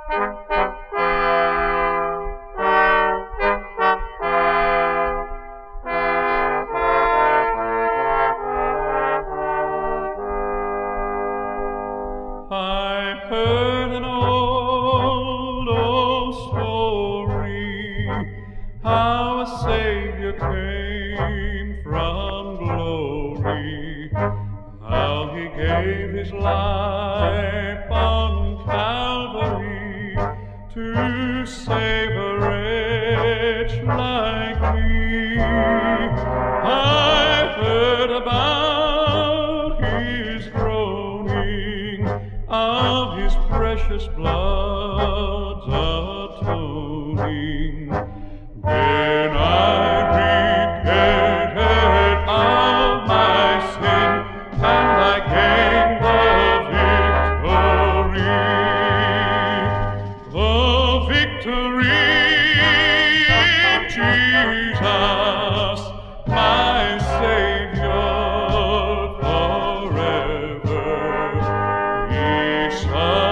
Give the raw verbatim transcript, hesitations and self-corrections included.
I heard an old, old story, how a Savior came from glory, how he gave his life on Calvary to save a wretch like me. I heard about his groaning, of his precious blood's atoning. Then I repented of my sin, and I gained the victory. The victory in Jesus, my Savior forever. He